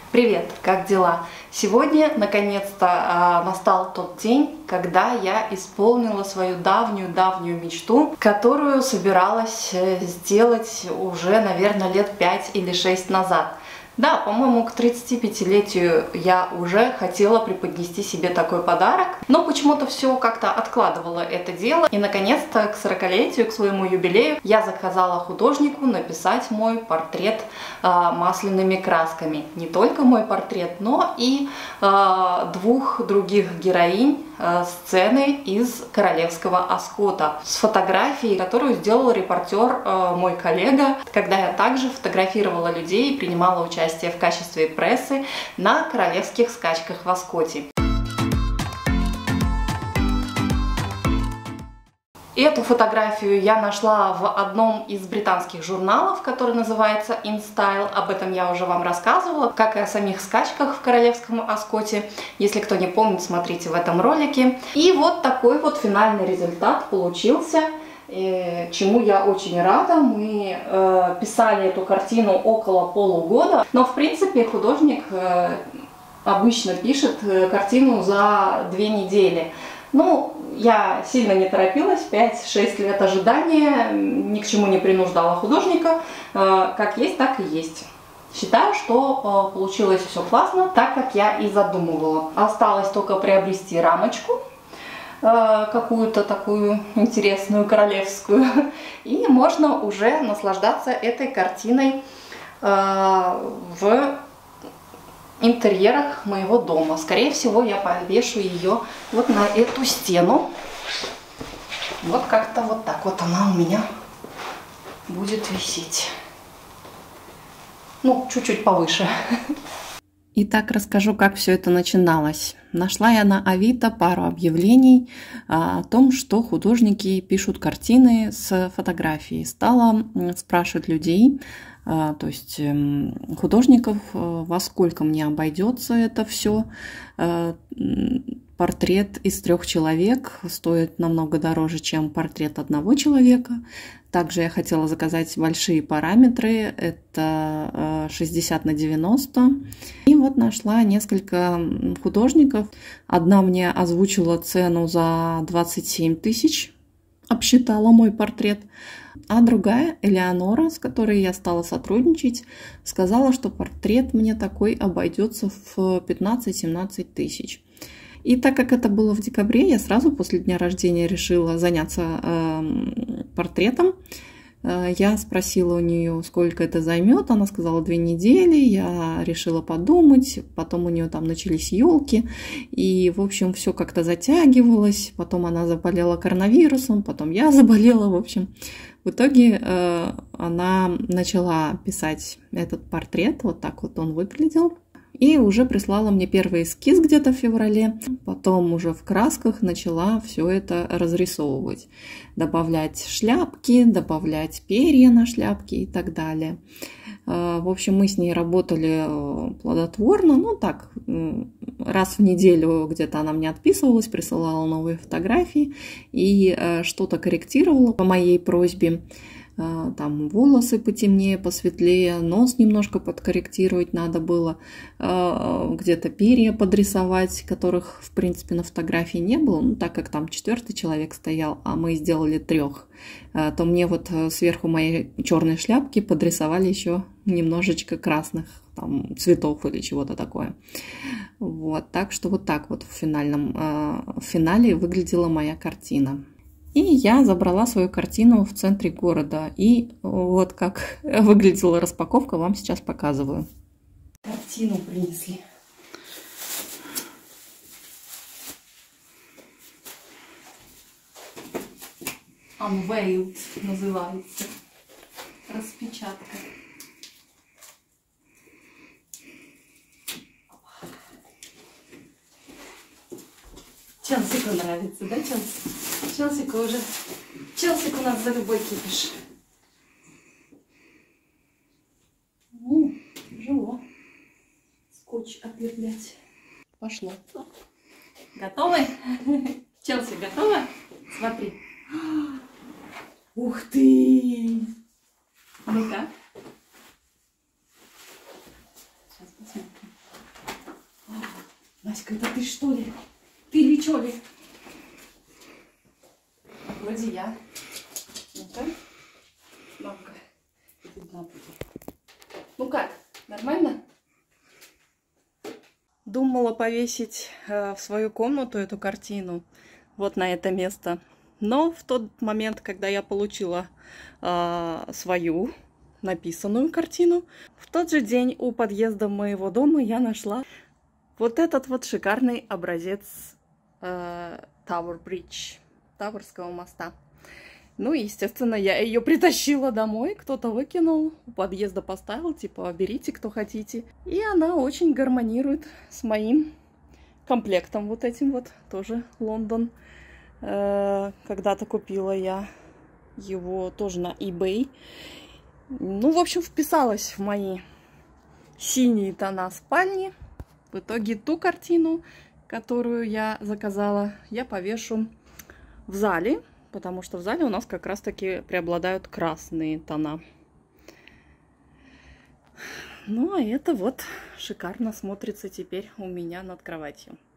Привет, как дела? Сегодня, наконец-то, настал тот день, когда я исполнила свою давнюю мечту, которую собиралась сделать уже, наверное, лет 5 или 6 назад. Да, по-моему, к 35-летию я уже хотела преподнести себе такой подарок, но почему-то все как-то откладывала это дело. И, наконец-то, к 40-летию, к своему юбилею, я заказала художнику написать мой портрет масляными красками. Не только мой портрет, но и двух других героинь сцены из «Королевского Оскота» с фотографией, которую сделал репортер, мой коллега, когда я также фотографировала людей и принимала участие в качестве прессы на королевских скачках в Оскоте. Эту фотографию я нашла в одном из британских журналов, который называется InStyle. Об этом я уже вам рассказывала, как и о самих скачках в Королевском Оскоте. Если кто не помнит, смотрите в этом ролике. И вот такой вот финальный результат получился, чему я очень рада. Мы писали эту картину около полугода, но в принципе художник обычно пишет картину за 2 недели. Ну, я сильно не торопилась, 5-6 лет ожидания, ни к чему не принуждала художника, как есть, так и есть. Считаю, что получилось все классно, так как я и задумывала. Осталось только приобрести рамочку, какую-то такую интересную, королевскую, и можно уже наслаждаться этой картиной в интерьерах моего дома. Скорее всего, я повешу ее вот на эту стену. Вот как-то вот так вот она у меня будет висеть. Ну, чуть-чуть повыше. Итак, расскажу, как все это начиналось. Нашла я на Авито пару объявлений о том, что художники пишут картины с фотографией. Стала спрашивать людей, то есть художников, во сколько мне обойдется это все. Портрет из 3 человек стоит намного дороже, чем портрет одного человека. Также я хотела заказать большие параметры, это 60 на 90. И вот нашла несколько художников. Одна мне озвучила цену за 27 тысяч, обсчитала мой портрет. А другая, Элеонора, с которой я стала сотрудничать, сказала, что портрет мне такой обойдется в 15-17 тысяч. И так как это было в декабре, я сразу после дня рождения решила заняться портретом. Я спросила у нее, сколько это займет. Она сказала 2 недели. Я решила подумать. Потом у нее там начались елки. И, в общем, все как-то затягивалось. Потом она заболела коронавирусом. Потом я заболела. В общем, в итоге она начала писать этот портрет. Вот так вот он выглядел. И уже прислала мне первый эскиз где-то в феврале. Потом уже в красках начала все это разрисовывать. Добавлять шляпки, добавлять перья на шляпки и так далее. В общем, мы с ней работали плодотворно. Ну так, раз в неделю где-то она мне отписывалась, присылала новые фотографии и что-то корректировала по моей просьбе. Там волосы потемнее, посветлее, нос немножко подкорректировать надо было, где-то перья подрисовать, которых, в принципе, на фотографии не было, ну, так как там 4-й человек стоял, а мы сделали 3, то мне вот сверху моей черной шляпки подрисовали еще немножечко красных там цветов или чего-то такое. Вот, так что вот так вот в финале выглядела моя картина. И я забрала свою картину в центре города. И вот как выглядела распаковка, вам сейчас показываю. Картину принесли. Unveiled называется. Распечатка. Челсику нравится, да, Челси? Челсик у нас за любой кипиш. Тяжело. Скотч отлеплять. Пошло. Готовы? Челси, готова? Смотри. Ух ты! Ну как? Сейчас посмотрим. Наська, это ты что ли? Ты ли чё ли? Вроде я. Ну-ка. Мамка. Ну как, нормально? Думала повесить в свою комнату эту картину. Вот на это место. Но в тот момент, когда я получила свою написанную картину, в тот же день у подъезда моего дома я нашла вот этот вот шикарный образец Tower Bridge, Таурского моста. Ну и, естественно, я ее притащила домой, кто-то выкинул, у подъезда поставил, типа, берите, кто хотите. И она очень гармонирует с моим комплектом вот этим вот, тоже Лондон. Когда-то купила я его тоже на eBay. Ну, в общем, вписалась в мои синие тона спальни. В итоге ту картину, которую я заказала, я повешу в зале, потому что в зале у нас как раз-таки преобладают красные тона. Ну, а это вот шикарно смотрится теперь у меня над кроватью.